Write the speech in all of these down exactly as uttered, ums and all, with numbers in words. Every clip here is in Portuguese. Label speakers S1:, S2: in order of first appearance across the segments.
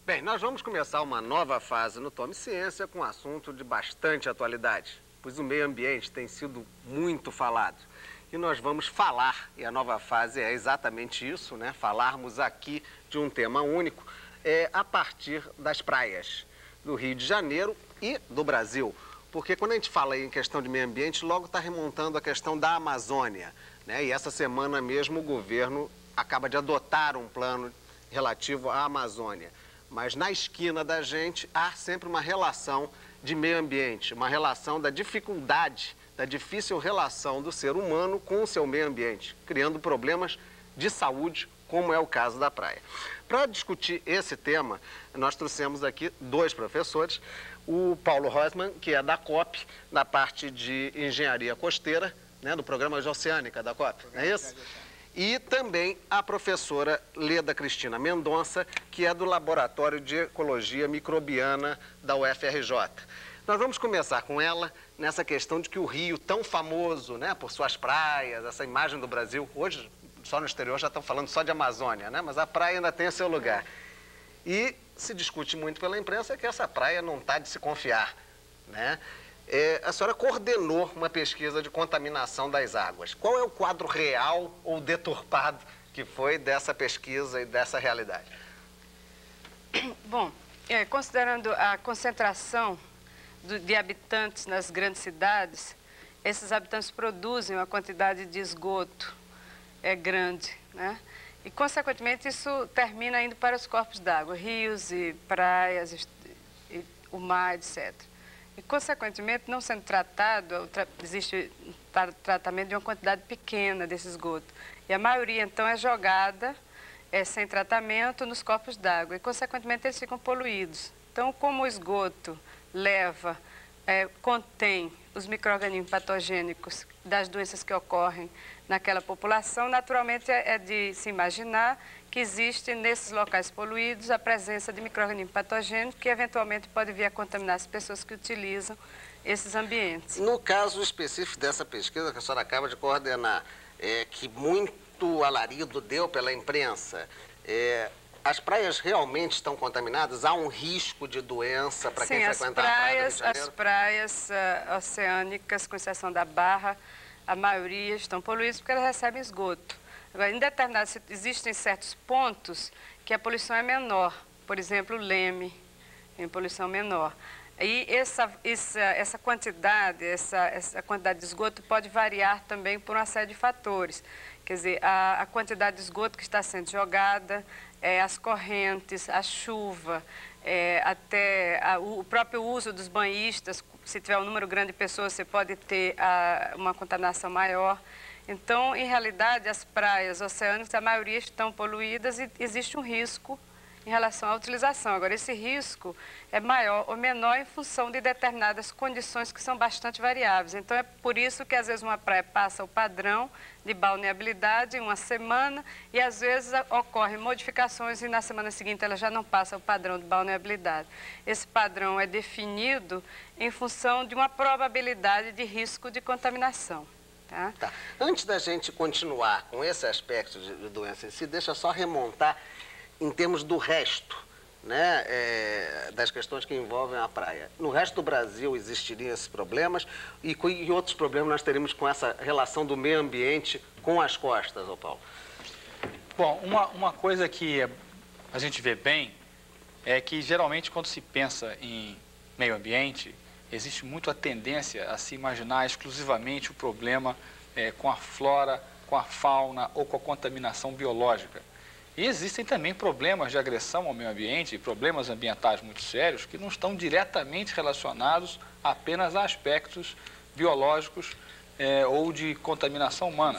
S1: Bem, nós vamos começar uma nova fase no Tome Ciência com um assunto de bastante atualidade, pois o meio ambiente tem sido muito falado. E nós vamos falar, e a nova fase é exatamente isso, né? Falarmos aqui de um tema único, é, a partir das praias do Rio de Janeiro e do Brasil. Porque quando a gente fala em questão de meio ambiente, logo está remontando a questão da Amazônia, né? E essa semana mesmo o governo acaba de adotar um plano relativo à Amazônia. Mas na esquina da gente há sempre uma relação de meio ambiente, uma relação da dificuldade, da difícil relação do ser humano com o seu meio ambiente, criando problemas de saúde, como é o caso da praia. Para discutir esse tema, nós trouxemos aqui dois professores, o Paulo Rosman, que é da COP, na parte de engenharia costeira, né, do programa Geoceânica da COP, não é isso? E também a professora Leda Cristina Mendonça, que é do Laboratório de Ecologia Microbiana da U F R J. Nós vamos começar com ela nessa questão de que o Rio, tão famoso, né, por suas praias, essa imagem do Brasil, hoje só no exterior já estão falando só de Amazônia, né, mas a praia ainda tem o seu lugar. E se discute muito pela imprensa que essa praia não está de se confiar, né? É, a senhora coordenou uma pesquisa de contaminação das águas. Qual é o quadro real ou deturpado que foi dessa pesquisa e dessa realidade?
S2: Bom, é, considerando a concentração do, de habitantes nas grandes cidades, esses habitantes produzem uma quantidade de esgoto é, grande, né? E, consequentemente, isso termina indo para os corpos d'água, rios e praias, e, e, o mar, etcétera. E, consequentemente, não sendo tratado, existe tra tratamento de uma quantidade pequena desse esgoto. E a maioria, então, é jogada é, sem tratamento nos corpos d'água. E, consequentemente, eles ficam poluídos. Então, como o esgoto leva, é, contém os micro-organismos patogênicos das doenças que ocorrem naquela população, naturalmente é, é de se imaginar que existe nesses locais poluídos a presença de micro-organismos patogênicos que eventualmente pode vir a contaminar as pessoas que utilizam esses ambientes.
S1: No caso específico dessa pesquisa que a senhora acaba de coordenar, é, que muito alarido deu pela imprensa, é, as praias realmente estão contaminadas? Há um risco de doença para quem frequentar a praia do Rio de Janeiro?
S2: As praias uh, oceânicas, com exceção da Barra, a maioria estão poluídas porque elas recebem esgoto. Agora, em determinados, existem certos pontos que a poluição é menor. Por exemplo, o Leme tem poluição menor. E essa, essa, essa quantidade, essa, essa quantidade de esgoto pode variar também por uma série de fatores. Quer dizer, a, a quantidade de esgoto que está sendo jogada, é, as correntes, a chuva, é, até a, o próprio uso dos banhistas. Se tiver um número grande de pessoas, você pode ter a, uma contaminação maior. Então, em realidade, as praias oceânicas, a maioria estão poluídas e existe um risco em relação à utilização. Agora, esse risco é maior ou menor em função de determinadas condições que são bastante variáveis. Então, é por isso que, às vezes, uma praia passa o padrão de balneabilidade em uma semana e, às vezes, ocorrem modificações e, na semana seguinte, ela já não passa o padrão de balneabilidade. Esse padrão é definido em função de uma probabilidade de risco de contaminação. Tá?
S1: Tá. Antes da gente continuar com esse aspecto de, de doença em si, deixa eu só remontar em termos do resto, né, é, das questões que envolvem a praia. No resto do Brasil existiriam esses problemas e, e outros problemas nós teríamos com essa relação do meio ambiente com as costas, ô Paulo?
S3: Bom, uma, uma coisa que a gente vê bem é que geralmente quando se pensa em meio ambiente, existe muito a tendência a se imaginar exclusivamente o problema é, com a flora, com a fauna ou com a contaminação biológica. E existem também problemas de agressão ao meio ambiente, problemas ambientais muito sérios, que não estão diretamente relacionados apenas a aspectos biológicos é, ou de contaminação humana.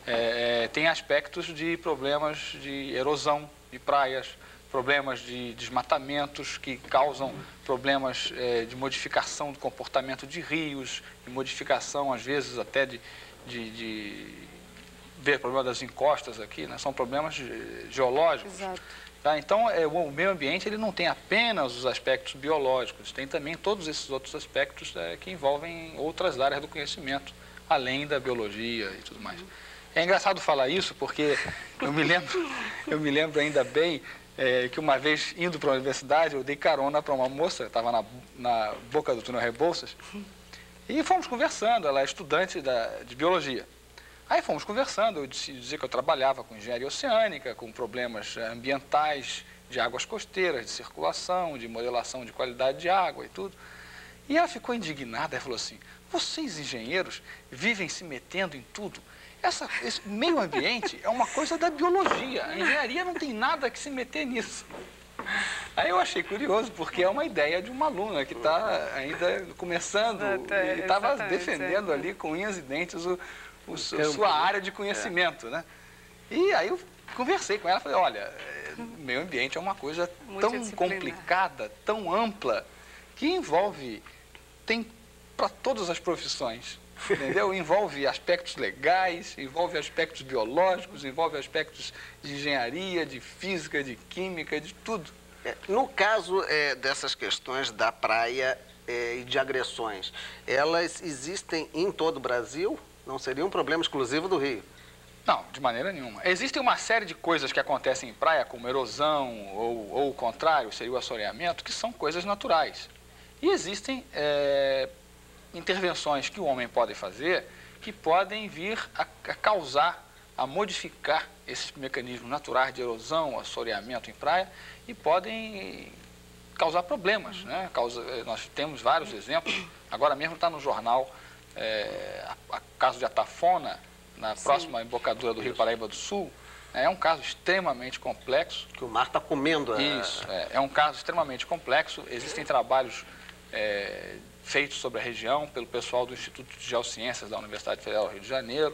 S3: É, é, tem aspectos de problemas de erosão de praias, problemas de desmatamentos que causam problemas é, de modificação do comportamento de rios, de modificação, às vezes, até de... de, de ver problema das encostas aqui, né? São problemas geológicos.
S2: Exato.
S3: Tá? Então, é, o meio ambiente ele não tem apenas os aspectos biológicos, tem também todos esses outros aspectos é, que envolvem outras áreas do conhecimento, além da biologia e tudo mais. É engraçado falar isso porque eu me lembro, eu me lembro ainda bem é, que uma vez, indo para a universidade, eu dei carona para uma moça, estava na, na boca do túnel Rebouças, e fomos conversando, ela é estudante da, de biologia. Aí fomos conversando, eu disse, dizia que eu trabalhava com engenharia oceânica, com problemas ambientais, de águas costeiras, de circulação, de modelação de qualidade de água e tudo. E ela ficou indignada e falou assim, vocês engenheiros vivem se metendo em tudo. Essa, esse meio ambiente é uma coisa da biologia, a engenharia não tem nada que se meter nisso. Aí eu achei curioso, porque é uma ideia de uma aluna que está ainda começando, e estava defendendo ali com unhas e dentes o, o, a sua área de conhecimento, né? E aí eu conversei com ela, falei, olha, meio ambiente é uma coisa tão complicada, tão ampla, que envolve, tem para todas as profissões, entendeu? Envolve aspectos legais, envolve aspectos biológicos, envolve aspectos de engenharia, de física, de química, de tudo.
S1: É, no caso é, dessas questões da praia é, e de agressões, elas existem em todo o Brasil? Não seria um problema exclusivo do Rio?
S3: Não, de maneira nenhuma. Existem uma série de coisas que acontecem em praia, como erosão ou, ou o contrário, seria o assoreamento, que são coisas naturais. E existem é, intervenções que o homem pode fazer que podem vir a, a causar, a modificar esses mecanismos naturais de erosão, assoreamento em praia e podem causar problemas, né? Causa, nós temos vários exemplos. Agora mesmo está no jornal é, a, a caso de Atafona, na Sim. próxima embocadura do Rio Paraíba do Sul. É um caso extremamente complexo.
S1: Que o mar está comendo. A...
S3: Isso, é, é um caso extremamente complexo. Existem trabalhos é, feitos sobre a região pelo pessoal do Instituto de Geociências da Universidade Federal do Rio de Janeiro.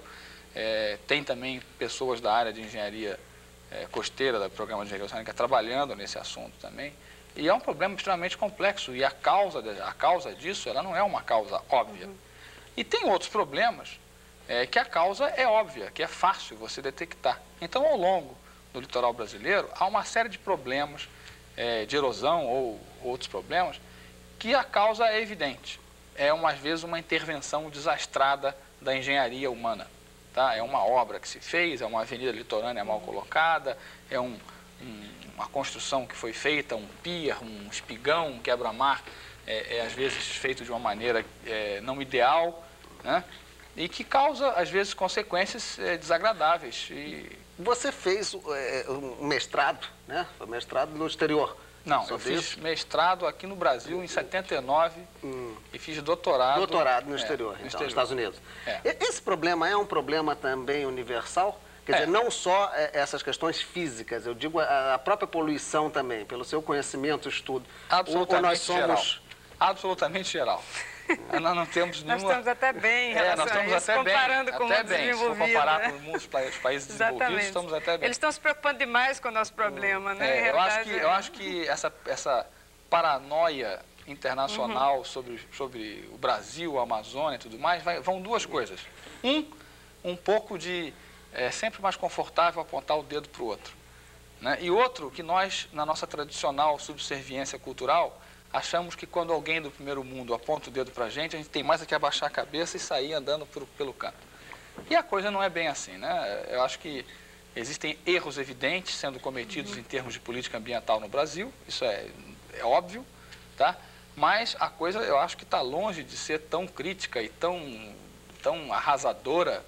S3: É, tem também pessoas da área de engenharia é, costeira, do programa de engenharia oceânica, trabalhando nesse assunto também. E é um problema extremamente complexo. E a causa, de, a causa disso, ela não é uma causa óbvia. Uhum. E tem outros problemas É, que a causa é óbvia, que é fácil você detectar. Então, ao longo do litoral brasileiro, há uma série de problemas é, de erosão ou outros problemas que a causa é evidente. É, uma, às vezes, uma intervenção desastrada da engenharia humana. Tá? É uma obra que se fez, é uma avenida litorânea mal colocada, é um, um, uma construção que foi feita, um pier, um espigão, um quebra-mar, é, é, às vezes feito de uma maneira é, não ideal, né? E que causa, às vezes, consequências é, desagradáveis. E...
S1: Você fez é, um mestrado, né? Foi mestrado no exterior.
S3: Não, eu fiz isso? mestrado aqui no Brasil em setenta e nove hum. e fiz doutorado...
S1: Doutorado no
S3: é,
S1: exterior,
S3: no
S1: então,
S3: exterior.
S1: nos Estados Unidos.
S3: É.
S1: Esse problema é um problema também universal? Quer é. dizer, não só essas questões físicas, eu digo a própria poluição também, pelo seu conhecimento, estudo.
S3: Absolutamente
S1: ou nós somos...
S3: geral. Absolutamente geral. Nós não temos nenhuma...
S2: Nós estamos até bem em
S3: relação é, nós estamos
S2: a isso,
S3: até
S2: comparando
S3: bem,
S2: com
S3: até
S2: o
S3: bem.
S2: desenvolvido.
S3: Se for comparar
S2: né?
S3: com muitos países desenvolvidos, estamos até bem.
S2: Eles estão se preocupando demais com o nosso problema, né?
S3: É, eu, acho que, eu acho que essa, essa paranoia internacional uhum. sobre, sobre o Brasil, a Amazônia e tudo mais, vai, vão duas coisas. Um, um pouco de... É sempre mais confortável apontar o dedo para o outro. Né? E outro, que nós, na nossa tradicional subserviência cultural, achamos que quando alguém do primeiro mundo aponta o dedo para a gente, a gente tem mais é que abaixar a cabeça e sair andando por, pelo canto. E a coisa não é bem assim, né? Eu acho que existem erros evidentes sendo cometidos uhum. em termos de política ambiental no Brasil, isso é, é óbvio, tá? Mas a coisa eu acho que está longe de ser tão crítica e tão, tão arrasadora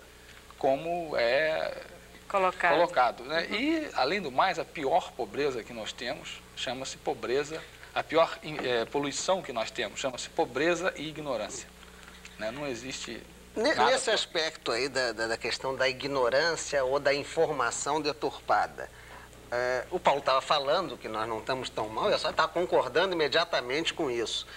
S3: como é
S2: colocado.
S3: colocado né?
S2: Uhum.
S3: E, além do mais, a pior pobreza que nós temos chama-se pobreza. A pior é, poluição que nós temos chama-se pobreza e ignorância. Né? Não existe nada...
S1: Nesse aspecto aí da, da, da questão da ignorância ou da informação deturpada, é, o Paulo estava falando que nós não estamos tão mal, eu só estava concordando imediatamente com isso.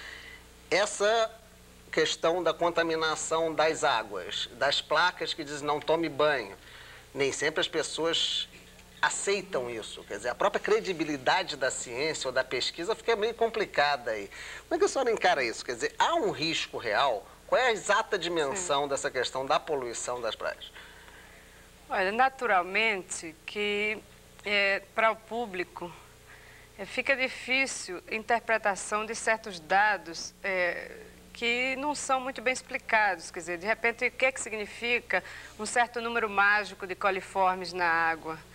S1: Essa questão da contaminação das águas, das placas que dizem não tome banho, nem sempre as pessoas... aceitam isso, quer dizer, a própria credibilidade da ciência ou da pesquisa fica meio complicada aí. Como é que a senhora encara isso? Quer dizer, há um risco real? Qual é a exata dimensão Sim. dessa questão da poluição das praias?
S2: Olha, naturalmente que é, para o público é, fica difícil a interpretação de certos dados é, que não são muito bem explicados. Quer dizer, de repente, o que é que significa um certo número mágico de coliformes na água?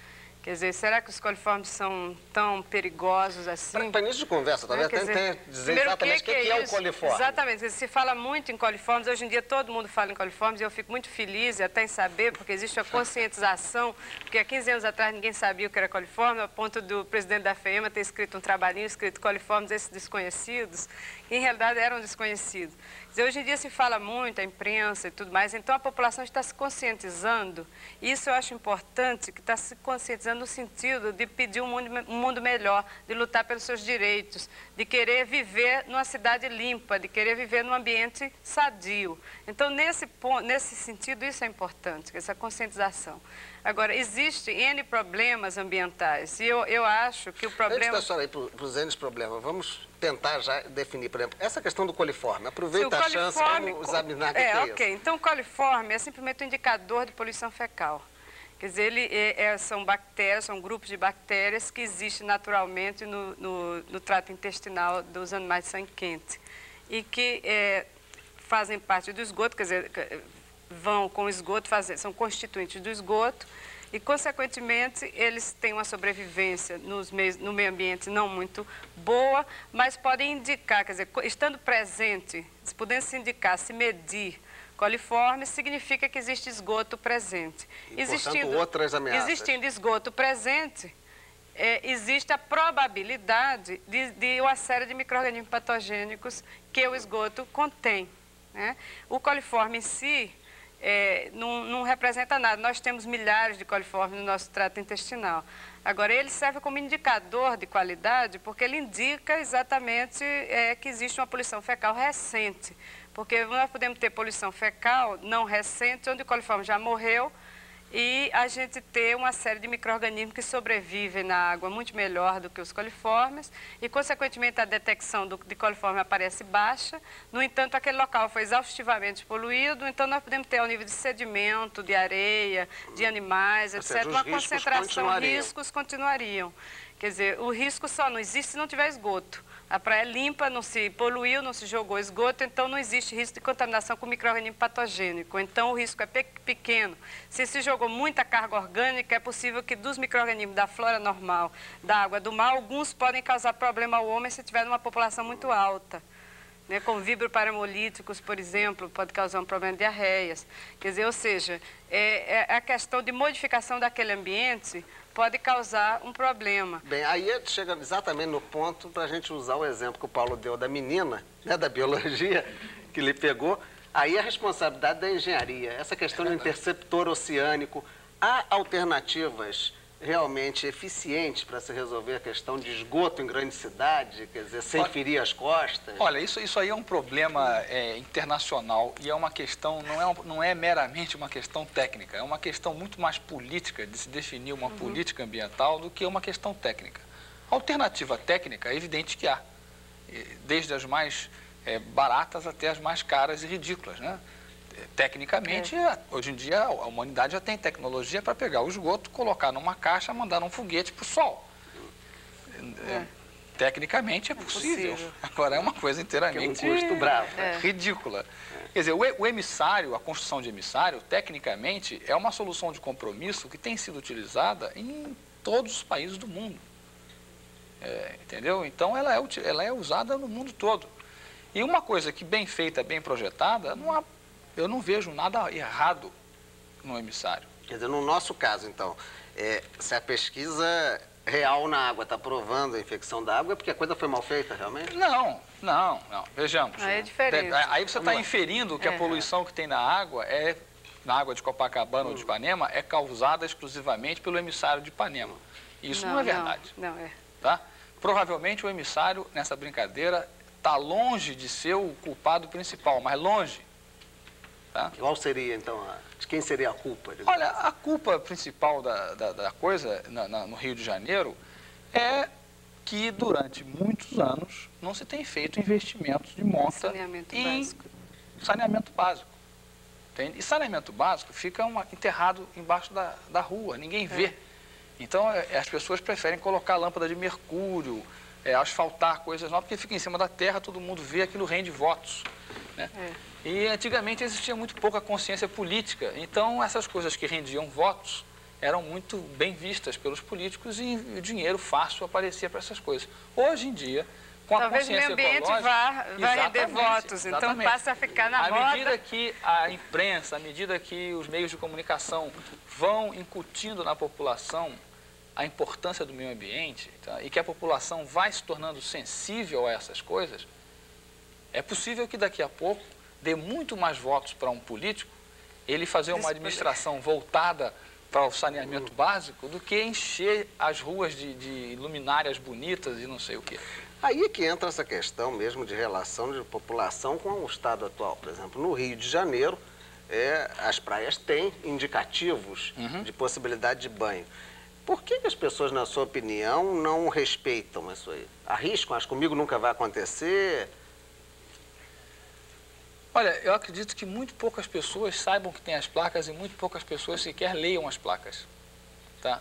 S2: Quer dizer, será que os coliformes são tão perigosos assim?
S1: Para início de conversa, talvez
S2: Né?
S1: até dizer exatamente o que, que, que é, é o coliforme.
S2: Exatamente, se fala muito em coliformes, hoje em dia todo mundo fala em coliformes e eu fico muito feliz até em saber, porque existe a conscientização, porque há quinze anos atrás ninguém sabia o que era coliforme, a ponto do presidente da FEMA ter escrito um trabalhinho, escrito coliformes, esses desconhecidos, que em realidade eram desconhecidos. Quer dizer, hoje em dia se fala muito, a imprensa e tudo mais, então a população está se conscientizando, e isso eu acho importante, que está se conscientizando no sentido de pedir um mundo, um mundo melhor, de lutar pelos seus direitos, de querer viver numa cidade limpa, de querer viver num ambiente sadio. Então, nesse, ponto, nesse sentido, isso é importante, essa conscientização. Agora, existem N problemas ambientais, e eu, eu acho que o problema...
S1: Antes da senhora ir para os N problemas, vamos tentar já definir, por exemplo, essa questão do coliforme. Aproveita a chance, vamos examinar o que é,
S2: é
S1: isso.
S2: Ok, então o coliforme é simplesmente um indicador de poluição fecal. Quer dizer, ele é, é, são bactérias, são grupos de bactérias que existem naturalmente no, no, no trato intestinal dos animais de sangue quente e que é, fazem parte do esgoto, quer dizer, vão com o esgoto, fazer, são constituintes do esgoto e, consequentemente, eles têm uma sobrevivência nos meios, no meio ambiente não muito boa, mas podem indicar, quer dizer, estando presente, podendo se indicar, se medir coliforme, significa que existe esgoto presente.
S1: E,
S2: existindo,
S1: portanto, outras ameaças.
S2: Existindo esgoto presente, é, existe a probabilidade de, de uma série de micro-organismos patogênicos que o esgoto contém, né? O coliforme em si é, não, não representa nada. Nós temos milhares de coliformes no nosso trato intestinal. Agora, ele serve como indicador de qualidade porque ele indica exatamente é, que existe uma poluição fecal recente. Porque nós podemos ter poluição fecal não recente, onde o coliforme já morreu, e a gente ter uma série de micro-organismos que sobrevivem na água muito melhor do que os coliformes, e, consequentemente, a detecção do, de coliforme aparece baixa. No entanto, aquele local foi exaustivamente poluído, então nós podemos ter ao nível de sedimento, de areia, de animais, etcétera, uma concentração, riscos continuariam. Quer dizer, o risco só não existe se não tiver esgoto. A praia é limpa, não se poluiu, não se jogou esgoto, então não existe risco de contaminação com micro-organismo patogênico. Então o risco é pe pequeno. Se se jogou muita carga orgânica, é possível que dos micro-organismos da flora normal, da água do mar, alguns podem causar problema ao homem se tiver numa população muito alta. Né, como vibroparamolíticos, por exemplo, pode causar um problema de diarreias. Quer dizer, ou seja, é, é a questão de modificação daquele ambiente pode causar um problema.
S1: Bem, aí chega exatamente no ponto para a gente usar o exemplo que o Paulo deu da menina, né, da biologia, que lhe pegou. Aí a responsabilidade da engenharia, essa questão do interceptor oceânico, há alternativas realmente eficientes para se resolver a questão de esgoto em grande cidade, quer dizer, sem olha, ferir as costas?
S3: Olha, isso, isso aí é um problema é, internacional e é uma questão, não é, não é meramente uma questão técnica, é uma questão muito mais política, de se definir uma uhum. política ambiental do que uma questão técnica. Alternativa técnica é evidente que há, desde as mais é, baratas até as mais caras e ridículas, né? Tecnicamente, é. hoje em dia, a humanidade já tem tecnologia para pegar o esgoto, colocar numa caixa, mandar um foguete para o sol. É. Tecnicamente é possível. é possível. Agora, é uma coisa inteiramente
S1: é um custo bravo,
S3: é. ridícula. É. Quer dizer, o, o emissário, a construção de emissário, tecnicamente, é uma solução de compromisso que tem sido utilizada em todos os países do mundo. É, entendeu? Então, ela é, ela é usada no mundo todo. E uma coisa que, bem feita, bem projetada, não há eu não vejo nada errado no emissário.
S1: Quer dizer, no nosso caso, então, é, se a pesquisa real na água está provando a infecção da água, é porque a coisa foi mal feita, realmente?
S3: Não, não, não. Vejamos.
S2: Aí é diferente.
S3: Aí você está inferindo que é. a poluição que tem na água, é, na água de Copacabana hum. ou de Ipanema, é causada exclusivamente pelo emissário de Ipanema. Isso não, não é verdade.
S2: Não, não é.
S3: Tá? Provavelmente o emissário, nessa brincadeira, está longe de ser o culpado principal, mas longe. Tá?
S1: Qual seria, então, a, de quem seria a culpa?
S3: Olha, a culpa principal da, da, da coisa na, na, no Rio de Janeiro é que durante muitos anos não se tem feito investimentos de monta
S2: saneamento
S3: em
S2: básico.
S3: saneamento básico. Entende? E saneamento básico fica uma, enterrado embaixo da, da rua, ninguém vê. É. Então, é, as pessoas preferem colocar lâmpada de mercúrio, é, asfaltar coisas novas, porque fica em cima da terra, todo mundo vê, aquilo rende votos. Né? É. E antigamente existia muito pouca consciência política, então essas coisas que rendiam votos eram muito bem vistas pelos políticos e o dinheiro fácil aparecia para essas coisas. Hoje em dia, com a
S2: Talvez
S3: consciência
S2: o meio ambiente
S3: ecológica...
S2: vá, vai render votos,
S3: exatamente.
S2: Então passa a ficar na
S3: à
S2: moda.
S3: À medida que a imprensa, à medida que os meios de comunicação vão incutindo na população a importância do meio ambiente, tá? E que a população vai se tornando sensível a essas coisas, é possível que daqui a pouco dê muito mais votos para um político ele fazer uma administração voltada para o saneamento básico do que encher as ruas de, de luminárias bonitas e não sei o quê.
S1: Aí é que entra essa questão mesmo de relação de população com o estado atual. Por exemplo, no Rio de Janeiro, é, as praias têm indicativos uhum. de possibilidade de banho. Por que, que as pessoas, na sua opinião, não respeitam isso aí? Arriscam, acho que comigo nunca vai acontecer...
S3: Olha, eu acredito que muito poucas pessoas saibam que tem as placas e muito poucas pessoas sequer leiam as placas, tá?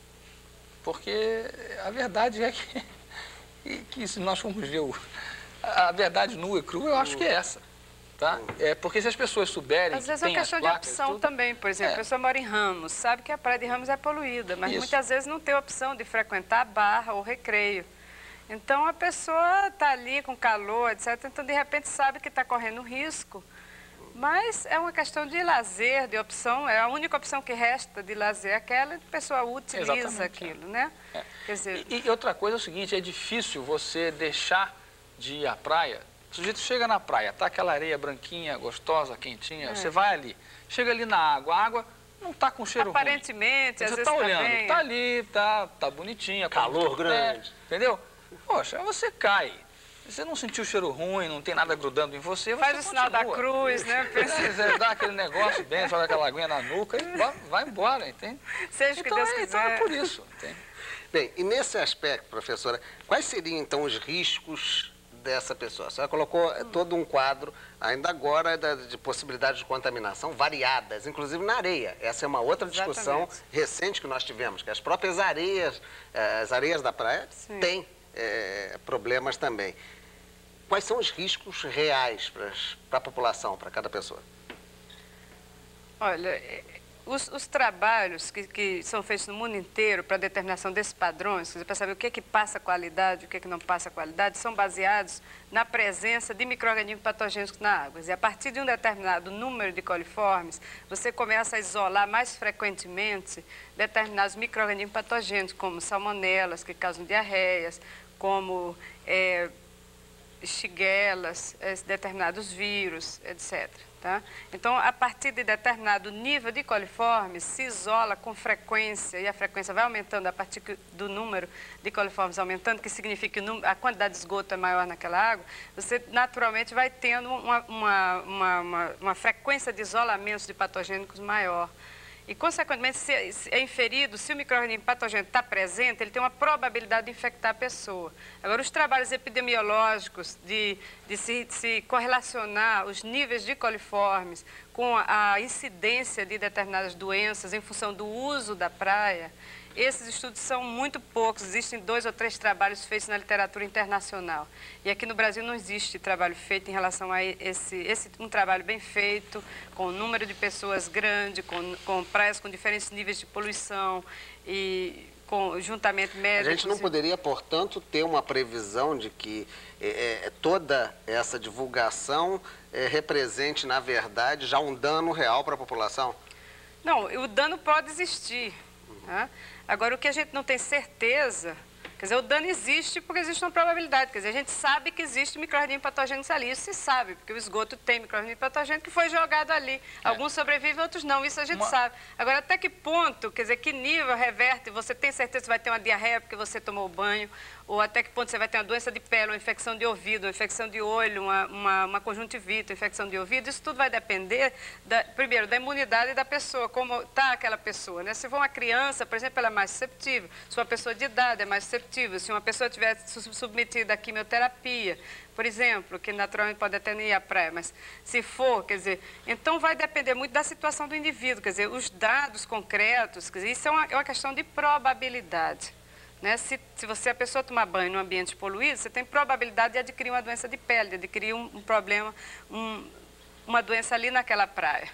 S3: Porque a verdade é que, que se nós formos ver o, a verdade nua e crua, eu acho que é essa, tá? É porque se as pessoas souberem
S2: Às vezes
S3: que
S2: é uma questão de opção
S3: tudo,
S2: também, por exemplo,
S3: é.
S2: a pessoa mora em Ramos, sabe que a praia de Ramos é poluída, mas
S3: Isso.
S2: muitas vezes não tem opção de frequentar a barra ou recreio. Então, a pessoa está ali com calor, etcétera. Então, de repente, sabe que está correndo risco. Mas é uma questão de lazer, de opção. É a única opção que resta de lazer, aquela que a pessoa utiliza Exatamente, aquilo, é. né?
S3: É.
S2: Quer dizer...
S3: e, e outra coisa é o seguinte, é difícil você deixar de ir à praia. O sujeito chega na praia, tá aquela areia branquinha, gostosa, quentinha, é. você vai ali, chega ali na água, a água não está com cheiro
S2: Aparentemente,
S3: ruim.
S2: às
S3: você
S2: vezes
S3: está olhando,
S2: tá, bem...
S3: tá ali, tá, tá bonitinha.
S1: Calor grande.
S3: É, entendeu? Poxa, você cai. Você não sentiu cheiro ruim, não tem nada grudando em você, você
S2: Faz o
S3: continua.
S2: sinal da cruz, né?
S3: Você dá aquele negócio bem, joga aquela aguinha na nuca e vai, vai embora, entende?
S2: Seja o que
S3: então,
S2: Deus
S3: é,
S2: quiser.
S3: então é por isso, entende?
S1: Bem, e nesse aspecto, professora, quais seriam então os riscos dessa pessoa? A senhora colocou todo um quadro, ainda agora, de possibilidades de contaminação variadas, inclusive na areia. Essa é uma outra discussão
S2: Exatamente.
S1: recente que nós tivemos, que as próprias areias, as areias da praia Sim. têm é, problemas também. Quais são os riscos reais para a população, para cada pessoa?
S2: Olha, os, os trabalhos que, que são feitos no mundo inteiro para a determinação desses padrões, para saber o que é que passa qualidade, o que é que não passa qualidade, são baseados na presença de micro-organismos patogênicos na água. E a partir de um determinado número de coliformes, você começa a isolar mais frequentemente determinados micro-organismos patogênicos, como salmonelas, que causam diarreias, como... É, shigellas, determinados vírus, etcétera. Tá? Então, a partir de determinado nível de coliformes, se isola com frequência, e a frequência vai aumentando a partir do número de coliformes aumentando, que significa que a quantidade de esgoto é maior naquela água, você naturalmente vai tendo uma, uma, uma, uma, uma frequência de isolamentos de patogênicos maior. E, consequentemente, se é inferido, se o micro-organismo patogênico está presente, ele tem uma probabilidade de infectar a pessoa. Agora, os trabalhos epidemiológicos de, de, se, de se correlacionar os níveis de coliformes com a incidência de determinadas doenças em função do uso da praia, esses estudos são muito poucos, existem dois ou três trabalhos feitos na literatura internacional. E aqui no Brasil não existe trabalho feito em relação a esse, esse um trabalho bem feito, com um número de pessoas grande, com, com praias com diferentes níveis de poluição e com juntamento médico.
S1: A gente não poderia, portanto, ter uma previsão de que é, toda essa divulgação é, represente, na verdade, já um dano real para a população?
S2: Não, o dano pode existir. Tá? Agora, o que a gente não tem certeza, quer dizer, o dano existe porque existe uma probabilidade, quer dizer, a gente sabe que existe micro-organismos patogênicos ali, isso se sabe, porque o esgoto tem micro-organismo patogênico que foi jogado ali. É. Alguns sobrevivem, outros não, isso a gente uma... sabe. Agora, até que ponto, quer dizer, que nível reverte, você tem certeza que vai ter uma diarreia porque você tomou banho, ou até que ponto você vai ter uma doença de pele, uma infecção de ouvido, uma infecção de olho, uma, uma, uma conjuntivite, uma infecção de ouvido, isso tudo vai depender, da, primeiro, da imunidade da pessoa, como está aquela pessoa, né? Se for uma criança, por exemplo, ela é mais susceptível, se uma pessoa de idade é mais susceptível, se uma pessoa estiver submetida à quimioterapia, por exemplo, que naturalmente pode até nem ir à praia, mas se for, quer dizer, então vai depender muito da situação do indivíduo, quer dizer, os dados concretos, quer dizer, isso é uma, é uma questão de probabilidade. Né? Se, se você, a pessoa tomar banho num ambiente poluído, você tem probabilidade de adquirir uma doença de pele, de adquirir um, um problema, um, uma doença ali naquela praia.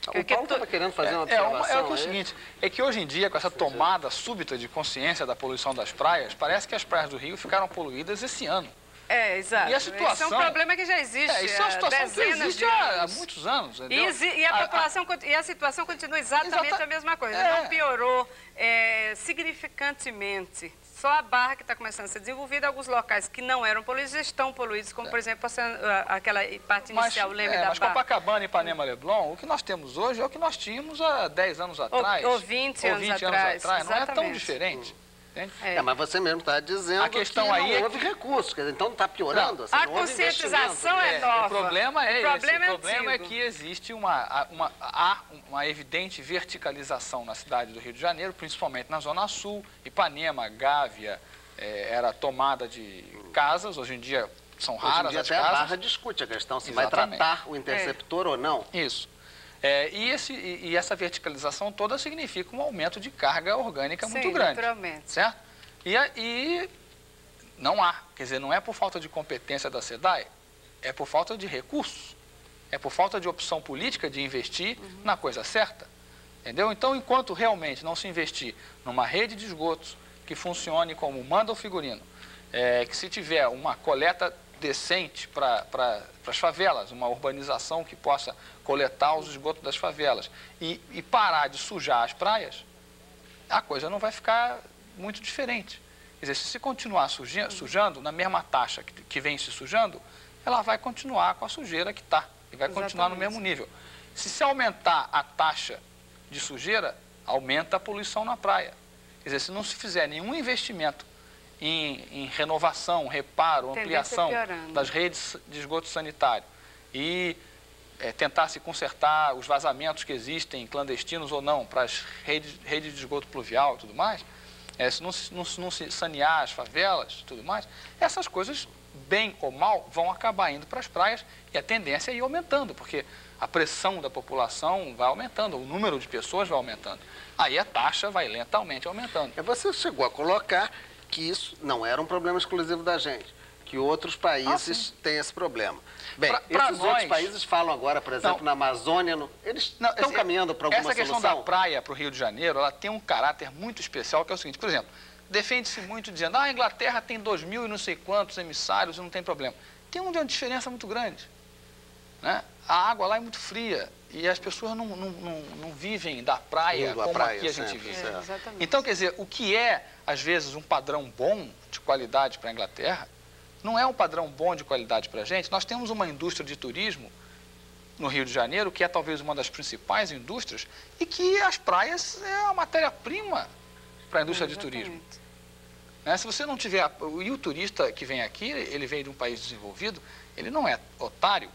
S1: O Paulo estava querendo fazer uma
S3: é,
S1: observação.
S3: É, uma, é, o, é o seguinte, é que hoje em dia, com essa tomada súbita de consciência da poluição das praias, parece que as praias do Rio ficaram poluídas esse ano.
S2: É, exato.
S3: E a situação...
S2: Isso é um problema que já existe
S3: é, isso é uma situação
S2: há dezenas
S3: que existe
S2: de
S3: há,
S2: anos.
S3: há muitos anos.
S2: E, e, a população, a, e a situação continua exatamente exata, a mesma coisa. É. Não piorou é, significantemente. Só a Barra que está começando a ser desenvolvida, alguns locais que não eram poluídos estão poluídos, como, é. por exemplo, a, aquela parte inicial,
S3: mas,
S2: o Leme
S3: é,
S2: da
S3: mas
S2: Barra.
S3: Mas Copacabana e Ipanema Leblon, o que nós temos hoje é o que nós tínhamos há dez anos atrás.
S2: Ou, ou vinte anos atrás.
S3: atrás. Não é tão diferente.
S1: É. É, mas você mesmo está dizendo
S3: a questão
S1: que
S3: aí
S1: não
S3: é
S1: houve
S3: que...
S1: recursos, então não está piorando. Assim,
S2: a
S1: não
S2: conscientização é nova.
S3: O problema é
S2: o problema
S3: esse.
S2: É
S3: o problema
S2: antigo.
S3: é que existe uma, uma, há uma evidente verticalização na cidade do Rio de Janeiro, principalmente na Zona Sul, Ipanema, Gávea, é, era tomada de casas, hoje em dia são raras
S1: hoje em dia
S3: as
S1: até
S3: casas.
S1: a Barra discute a questão se
S3: Exatamente.
S1: vai tratar o interceptor
S2: é.
S1: ou não.
S3: Isso. É, e, esse, e, e essa verticalização toda significa um aumento de carga orgânica
S2: Sim,
S3: muito grande.
S2: Naturalmente.
S3: Certo? E, e não há, quer dizer, não é por falta de competência da SEDAI, é por falta de recursos, é por falta de opção política de investir uhum. na coisa certa, entendeu? Então, enquanto realmente não se investir numa rede de esgotos que funcione como manda o figurino, é, que se tiver uma coleta decente para pra, as favelas, uma urbanização que possa coletar os esgotos das favelas e, e parar de sujar as praias, a coisa não vai ficar muito diferente. Quer dizer, se se continuar suja, sujando na mesma taxa que, que vem se sujando, ela vai continuar com a sujeira que está e vai
S2: Exatamente.
S3: continuar no mesmo nível. Se se aumentar a taxa de sujeira, aumenta a poluição na praia. Quer dizer, se não se fizer nenhum investimento em, em renovação, reparo, ampliação das redes de esgoto sanitário e é, tentar se consertar os vazamentos que existem, clandestinos ou não, para as redes, redes de esgoto pluvial e tudo mais, é, se, não, não, não se sanear as favelas e tudo mais, essas coisas, bem ou mal, vão acabar indo para as praias e a tendência é ir aumentando, porque a pressão da população vai aumentando, o número de pessoas vai aumentando. Aí a taxa vai lentamente aumentando.
S1: Você chegou a colocar que isso não era um problema exclusivo da gente, que outros países ah, têm esse problema. Bem, pra, pra esses nós, outros países falam agora, por exemplo, não, na Amazônia, no, eles não, estão esse, caminhando para alguma
S3: essa
S1: solução?
S3: Essa questão da praia para o Rio de Janeiro, ela tem um caráter muito especial, que é o seguinte, por exemplo, defende-se muito dizendo, ah, a Inglaterra tem dois mil e não sei quantos emissários e não tem problema. Tem uma diferença muito grande, né? A água lá é muito fria e as pessoas não, não, não, não vivem da praia
S1: Indo
S3: como
S1: praia,
S3: aqui a
S1: sempre,
S3: gente vive.
S2: É,
S3: então, quer dizer, o que é, às vezes, um padrão bom de qualidade para a Inglaterra, não é um padrão bom de qualidade para a gente. Nós temos uma indústria de turismo no Rio de Janeiro, que é talvez uma das principais indústrias, e que as praias é a matéria-prima para a indústria é, de turismo. Né? Se você não tiver... E o turista que vem aqui, ele vem de um país desenvolvido, ele não é otário,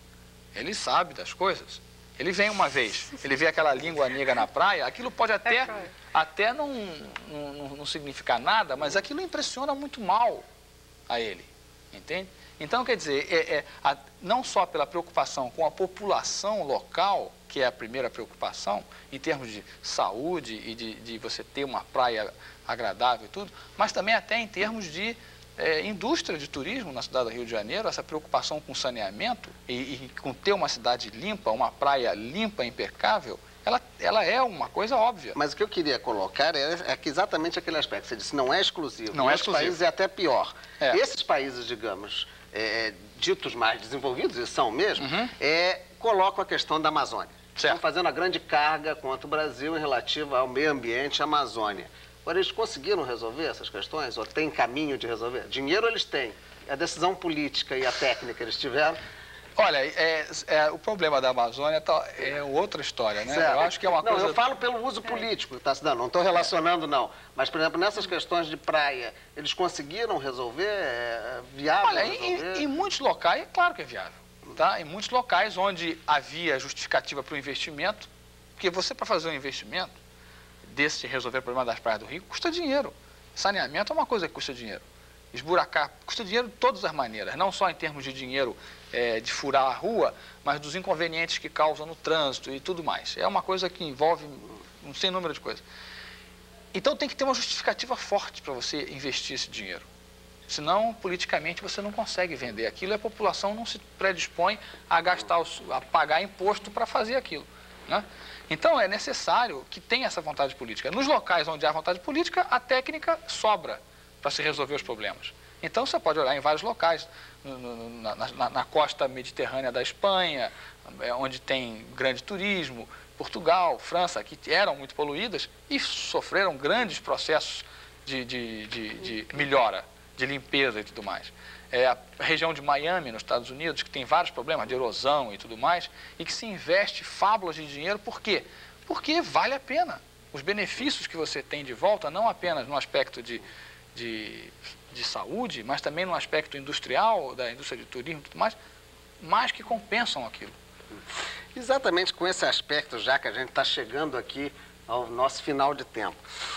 S3: ele sabe das coisas. Ele vem uma vez, ele vê aquela língua negra na praia, aquilo pode até, até não, não, não significar nada, mas aquilo impressiona muito mal a ele, entende? Então, quer dizer, é, é, a, não só pela preocupação com a população local, que é a primeira preocupação, em termos de saúde e de, de você ter uma praia agradável e tudo, mas também até em termos de é, indústria de turismo na cidade do Rio de Janeiro, essa preocupação com saneamento e, e com ter uma cidade limpa, uma praia limpa, impecável, ela, ela é uma coisa óbvia.
S1: Mas o que eu queria colocar é, é que exatamente aquele aspecto. Você disse, não é exclusivo.
S3: Não
S1: em
S3: é
S1: outros
S3: exclusivo.
S1: países é até pior.
S3: É.
S1: Esses países, digamos, é, ditos mais desenvolvidos, e são mesmo, uhum. é, colocam a questão da Amazônia.
S3: Certo.
S1: Estão fazendo a grande carga contra o Brasil em relativa ao meio ambiente e à Amazônia. Agora, eles conseguiram resolver essas questões? Ou tem caminho de resolver? Dinheiro eles têm. A decisão política e a técnica eles tiveram.
S3: Olha, é, é, o problema da Amazônia tá, é outra história, né?
S1: Certo.
S3: Eu acho que é uma
S1: não,
S3: coisa...
S1: eu falo pelo uso político que está se dando, não estou relacionando, não. Mas, por exemplo, nessas questões de praia, eles conseguiram resolver? É viável
S3: Olha,
S1: resolver?
S3: Em, em muitos locais, é claro que é viável. Tá? Em muitos locais onde havia justificativa para o investimento, porque você, para fazer um investimento desse de resolver o problema das praias do Rio, custa dinheiro. Saneamento é uma coisa que custa dinheiro. Esburacar custa dinheiro de todas as maneiras, não só em termos de dinheiro é, de furar a rua, mas dos inconvenientes que causam no trânsito e tudo mais. É uma coisa que envolve um sem número de coisas. Então tem que ter uma justificativa forte para você investir esse dinheiro. Senão, politicamente, você não consegue vender aquilo e a população não se predispõe a gastar, a pagar imposto para fazer aquilo. né? Então, é necessário que tenha essa vontade política. Nos locais onde há vontade política, a técnica sobra para se resolver os problemas. Então, você pode olhar em vários locais, no, no, na, na, na costa mediterrânea da Espanha, onde tem grande turismo, Portugal, França, que eram muito poluídas e sofreram grandes processos de, de, de, de melhora, de limpeza e tudo mais. É a região de Miami, nos Estados Unidos, que tem vários problemas de erosão e tudo mais, e que se investe fábulas de dinheiro. Por quê? Porque vale a pena. Os benefícios que você tem de volta, não apenas no aspecto de, de, de saúde, mas também no aspecto industrial, da indústria de turismo e tudo mais, mais que compensam aquilo.
S1: Exatamente com esse aspecto, já que a gente está chegando aqui ao nosso final de tempo.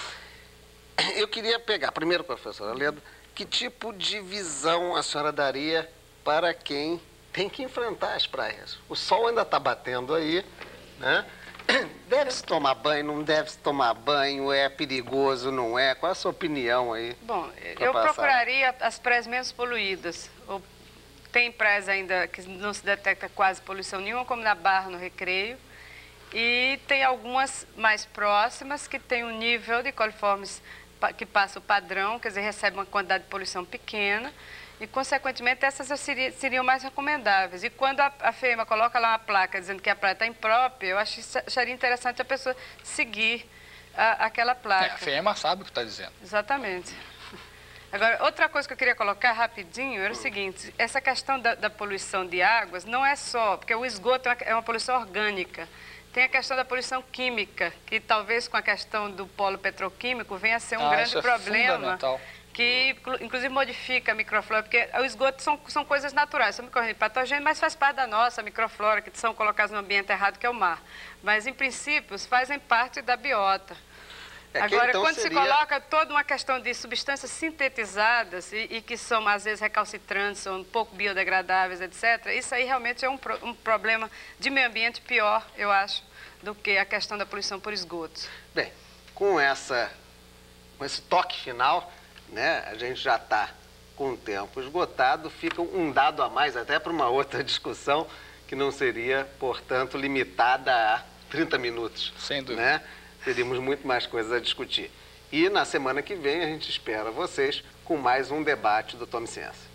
S1: Eu queria pegar, primeiro, professora Leda, que tipo de visão a senhora daria para quem tem que enfrentar as praias? O sol ainda está batendo aí, né? Deve-se tomar banho, não deve-se tomar banho, é perigoso, não é? Qual é a sua opinião aí?
S2: Bom, eu
S1: passar?
S2: procuraria as praias menos poluídas. Tem praias ainda que não se detecta quase poluição nenhuma, como na Barra, no Recreio. E tem algumas mais próximas que tem um nível de coliformes que passa o padrão, quer dizer, recebe uma quantidade de poluição pequena. E, consequentemente, essas seria, seriam mais recomendáveis. E quando a, a FEMA coloca lá uma placa dizendo que a praia está imprópria, eu acho, acharia interessante a pessoa seguir a, aquela placa.
S3: É, a FEMA sabe o que está dizendo.
S2: Exatamente. Agora, outra coisa que eu queria colocar rapidinho era o seguinte, essa questão da, da poluição de águas não é só, porque o esgoto é uma, é uma poluição orgânica, tem a questão da poluição química, que talvez com a questão do polo petroquímico venha a ser um
S3: ah,
S2: grande
S3: isso é
S2: problema, que inclusive modifica a microflora, porque o esgoto são, são coisas naturais, são micro-organismos patogênicos, mas faz parte da nossa microflora, que são colocados no ambiente errado, que é o mar. Mas, em princípio, fazem parte da biota.
S1: É que,
S2: Agora,
S1: então,
S2: quando
S1: seria...
S2: se coloca toda uma questão de substâncias sintetizadas e, e que são, às vezes, recalcitrantes, são um pouco biodegradáveis, etcétera, isso aí realmente é um, pro, um problema de meio ambiente pior, eu acho, do que a questão da poluição por esgotos.
S1: Bem, com, essa, com esse toque final, né, a gente já está com o tempo esgotado, fica um dado a mais até para uma outra discussão que não seria, portanto, limitada a trinta minutos.
S3: Sem dúvida.
S1: Né? Teríamos muito mais coisas a discutir. E na semana que vem a gente espera vocês com mais um debate do Tome Ciência.